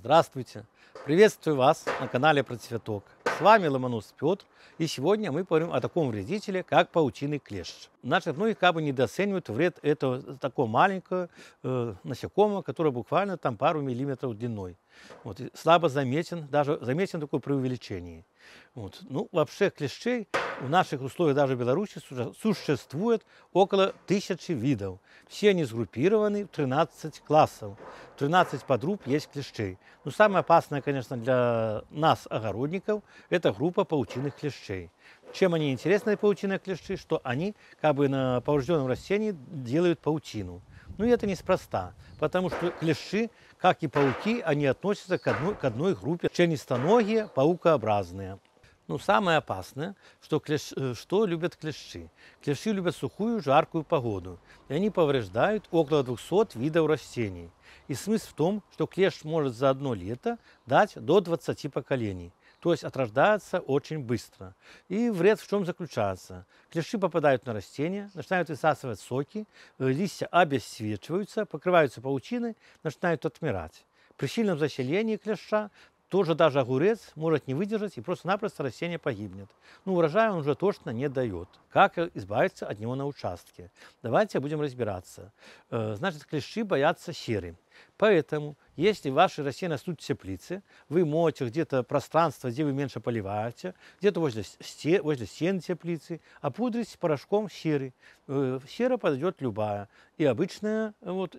Здравствуйте! Приветствую вас на канале Про Цветок. С вами Ломонос Петр, и сегодня мы поговорим о таком вредителе, как паучиный клещ. Многие недооценивают вред этого такого маленького насекомого, которое буквально там пару миллиметров длиной. Вот, и слабо заметен, даже заметен такое преувеличение. Вот. Ну, вообще клещей в наших условиях, даже в Беларуси, существует около 1000 видов. Все они сгруппированы в 13 классов. 13 подгрупп есть клещей. Но самое опасное, конечно, для нас, огородников, это группа паучиных клещей. Чем они интересны, паучиные клещи, что они на поврежденном растении делают паутину. Но это неспроста, потому что клещи, как и пауки, они относятся к одной группе членистоногие, паукообразные. Но самое опасное, что любят клещи. Клещи любят сухую, жаркую погоду, и они повреждают около 200 видов растений. И смысл в том, что клещ может за одно лето дать до 20 поколений. То есть отрождается очень быстро. И вред в чем заключается? Клещи попадают на растения, начинают высасывать соки, листья обесцвечиваются, покрываются паутиной, начинают отмирать. При сильном заселении клеща тоже даже огурец может не выдержать, и просто-напросто растение погибнет. Но урожая он уже точно не дает. Как избавиться от него на участке? Давайте будем разбираться. Значит, клещи боятся серы. Поэтому, если ваши растения растут в теплице, вы моете где-то пространство, где вы меньше поливаете, где-то возле стен теплицы, опудрить порошком серы. Сера подойдет любая. И обычная,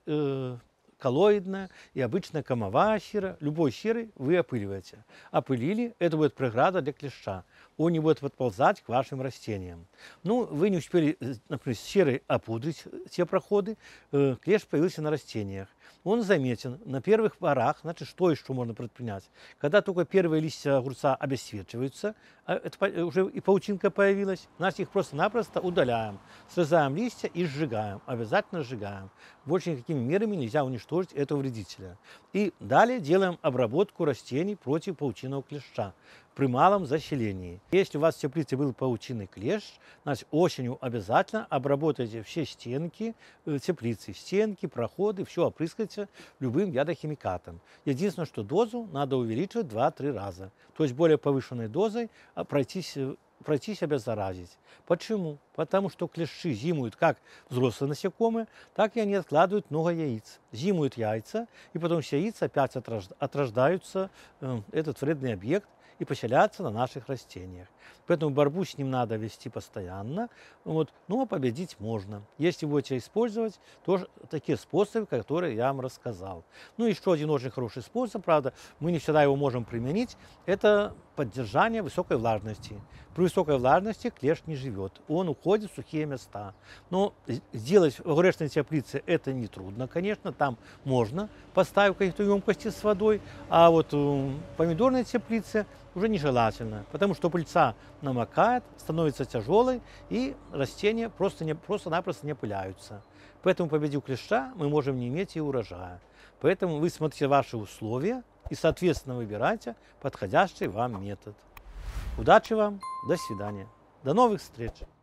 коллоидная, и обычная комовая сера. Любой серой вы опыливаете. Опылили, это будет преграда для клеща. Он не будет подползать к вашим растениям. Ну, вы не успели, например, серой опудрить те проходы, клещ появился на растениях. Он заметен на первых порах. Значит, что еще можно предпринять? Когда только первые листья огурца обесцвечиваются, это уже и паутинка появилась, значит, их просто-напросто удаляем. Срезаем листья и сжигаем. Обязательно сжигаем. Больше никакими мерами нельзя уничтожить этого вредителя. И далее делаем обработку растений против паучиного клеща при малом заселении. Если у вас в теплице был паучиный клещ, значит, осенью обязательно обработайте все стенки теплицы, стенки, проходы, все опрыскайте любым ядохимикатом. Единственное, что дозу надо увеличивать 2-3 раза. То есть более повышенной дозой пройтись обеззаразить. Почему? Потому что клещи зимуют как взрослые насекомые, так и они откладывают много яиц. Зимуют яйца, и потом все яйца опять отрождаются, этот вредный объект, и поселяться на наших растениях. Поэтому борьбу с ним надо вести постоянно, но победить можно. Если будете использовать тоже такие способы, которые я вам рассказал. Ну, еще один очень хороший способ, правда, мы не всегда его можем применить, это поддержание высокой влажности. При высокой влажности клещ не живет, он уходит в сухие места. Но сделать в огуречной теплице это нетрудно, конечно, там можно поставить какие-то емкости с водой, а вот в помидорной теплице уже нежелательно, потому что пыльца намокает, становится тяжелой, и растения просто-напросто не опыляются. Поэтому, победив клеща, мы можем не иметь и урожая. Поэтому вы смотрите ваши условия и, соответственно, выбирайте подходящий вам метод. Удачи вам, до свидания, до новых встреч!